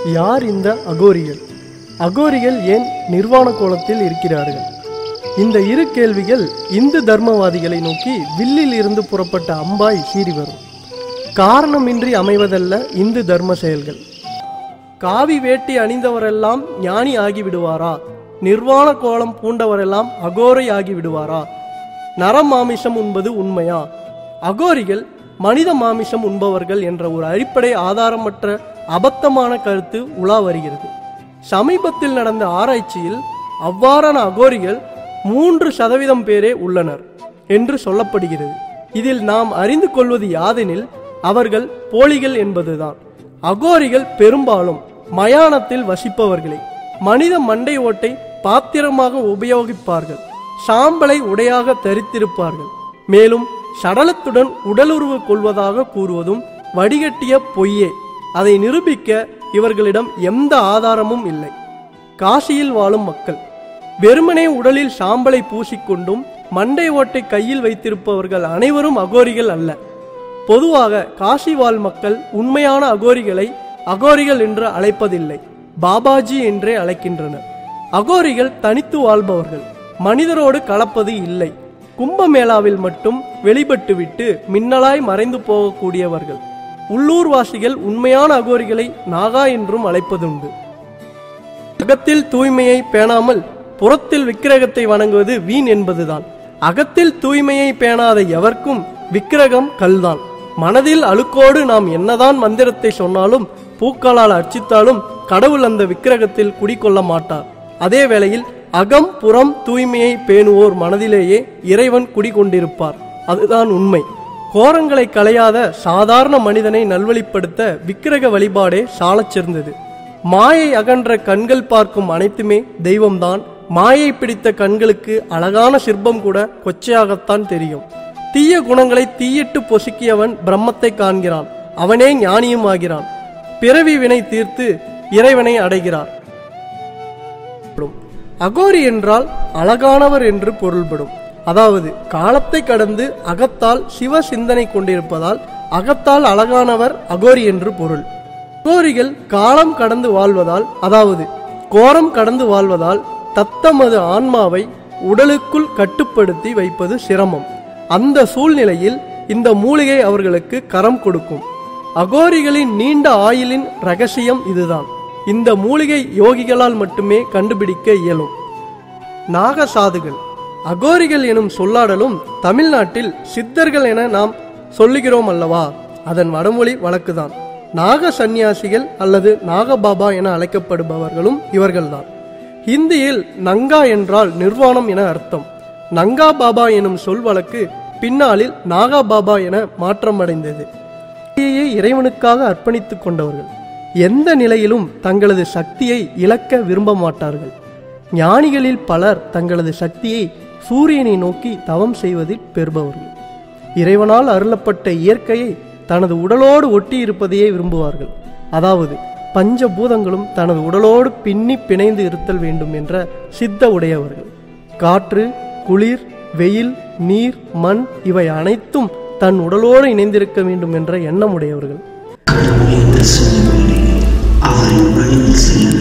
யார் இந்த அகோரிகள்? அகோரிகள் ஏன் நிர்வாண கோலத்தில் இருக்கிறார்கள்? இந்த இரு கேள்விகள் இந்து தர்மவாதிகளை நோக்கி வில்லில் இருந்து புறப்பட்ட அம்பாய் சீறி வரும். காரணமின்றி அமைவதல்ல இந்து தர்ம செயல்கள். காவி வேட்டி அணிந்தவரெல்லாம் ஞானி ஆகிவிடுவாரா? நிர்வாண கோலம் பூண்டவரெல்லாம் அகோரை ஆகிவிடுவாரா? நரமாமிசம் உண்பது உண்மையா? அகோரிகள் மனித மாமிசம் உண்பவர்கள் என்ற ஒரு அடிப்படை ஆதாரமற்ற அபத்தமான கருத்து உலா வருகிறது. சமீபத்தில் நடந்த ஆராய்ச்சியில் அவ்வாறான அகோரிகள் 3% பேரே உள்ளனர் என்று சொல்லப்படுகிறது. இதில் நாம் அறிந்து கொள்வது யாதெனில் அவர்கள் போலிகள் என்பதுதான். அகோரிகள் பெரும்பாலும் மயானத்தில் வசிப்பவர்களே. மனித மண்டை ஓட்டை பாத்திரமாக உபயோகிப்பார்கள். சாம்பலை உடையாக தரித்திருப்பார்கள். மேலும் சடலத்துடன் உடலுறவு கொள்வதாக கூறுவதும் வடிகட்டிய பொய்யே. அதை நிரூபிக்க இவர்களிடம் எந்த ஆதாரமும் இல்லை. காசியில் வாழும் மக்கள் வெறுமனே உடலில் சாம்பலை பூசிக்கொண்டும் மண்டை ஓட்டை கையில் வைத்திருப்பவர்கள் அனைவரும் அகோரிகள் அல்ல. பொதுவாக காசி வாழ் மக்கள் உண்மையான அகோரிகளை அகோரிகள் என்று அழைப்பதில்லை, பாபாஜி என்றே அழைக்கின்றனர். அகோரிகள் தனித்து வாழ்பவர்கள், மனிதரோடு கலப்பது இல்லை. கும்பமேளாவில் மட்டும் வெளிப்பட்டுவிட்டு மின்னலாய் மறைந்து போகக்கூடியவர்கள். உள்ளூர்வாசிகள் உண்மையான அகோரிகளை நாகா என்றும் அழைப்பதுண்டு. அகத்தில் தூய்மையை பேணாமல் புறத்தில் விக்கிரகத்தை வணங்குவது வீண் என்பதுதான். அகத்தில் தூய்மையை பேணாத எவர்க்கும் விக்கிரகம் கல்தான். மனதில் அழுக்கோடு நாம் என்னதான் மந்திரத்தை சொன்னாலும் பூக்களால் அர்ச்சித்தாலும் கடவுள் அந்த விக்கிரகத்தில் குடிக்கொள்ள மாட்டார். அதே வேளையில் அகம் புறம் தூய்மையை பேணுவோர் மனதிலேயே இறைவன் குடிகொண்டிருப்பார். அதுதான் உண்மை. கோரங்களை களையாத சாதாரண மனிதனை நல்வழிப்படுத்த விக்கிரக வழிபாடே சாலச் சிறந்தது. மாயை அகன்ற கண்கள் பார்க்கும் அனைத்துமே தெய்வம்தான். மாயை பிடித்த கண்களுக்கு அழகான சிற்பம் கூட கொச்சையாகத்தான் தெரியும். தீய குணங்களை தீயிட்டு பொசுக்கியவன் பிரம்மத்தை காண்கிறான். அவனே ஞானியும் ஆகிறான். பிறவி வினை தீர்த்து இறைவனை அடைகிறார். அகோரி என்றால் அழகானவர் என்று பொருள்படும். அதாவது காலத்தை கடந்து அகத்தால் சிவ சிந்தனை கொண்டிருப்பதால் அகத்தால் அழகானவர் அகோரி என்று பொருள். அகோரிகள் காலம் கடந்து வாழ்வதால், அதாவது கோரம் கடந்து வாழ்வதால் தத்தமது ஆன்மாவை உடலுக்குள் கட்டுப்படுத்தி வைப்பது சிரமம். அந்த சூழ்நிலையில் இந்த மூலிகை அவர்களுக்கு கரம் கொடுக்கும். அகோரிகளின் நீண்ட ஆயுளின் ரகசியம் இதுதான். இந்த மூலிகை யோகிகளால் மட்டுமே கண்டுபிடிக்க இயலும். நாகசாதுகள். அகோரிகள் எனும் சொல்லாடலும் தமிழ்நாட்டில் சித்தர்கள் என நாம் சொல்லுகிறோம் அல்லவா, அதன் வடமொழி வழக்குதான். நாக சந்நியாசிகள் அல்லது நாகபாபா என அழைக்கப்படுபவர்களும் இவர்கள்தான். ஹிந்தியில் நங்கா என்றால் நிர்வாணம் என அர்த்தம். நங்கா பாபா எனும் சொல் வழக்கு பின்னாளில் நாகா பாபா என மாற்றமடைந்தது. இறைவனுக்காக அர்ப்பணித்துக் கொண்டவர்கள் எந்த நிலையிலும் தங்களது சக்தியை இழக்க விரும்ப மாட்டார்கள். ஞானிகளில் பலர் தங்களது சக்தியை சூரியனை நோக்கி தவம் செய்வதில் பெறுபவர்கள். இறைவனால் அருளப்பட்ட இயற்கையை தனது உடலோடு ஒட்டி இருப்பதையே விரும்புவார்கள். அதாவது பஞ்சபூதங்களும் தனது உடலோடு பின்னி பிணைந்து இருத்தல் வேண்டும் என்ற சித்த உடையவர்கள். காற்று, குளிர், வெயில், நீர், மண் இவை அனைத்தும் தன் உடலோடு இணைந்திருக்க வேண்டும் என்ற எண்ணம் உடையவர்கள்.